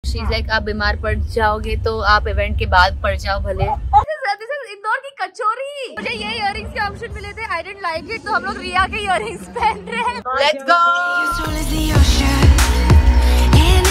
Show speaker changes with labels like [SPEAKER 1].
[SPEAKER 1] She is like आप बीमार पड़ जाओगे तो आप इवेंट के बाद पड़ जाओ भले। इंदौर की कचौरी, मुझे ये इयररिंग्स के ऑप्शन मिले थे, आई डिडंट लाइक इट, तो हम लोग रिया के इयररिंग्स पहन रहे हैं। लेट्स गो।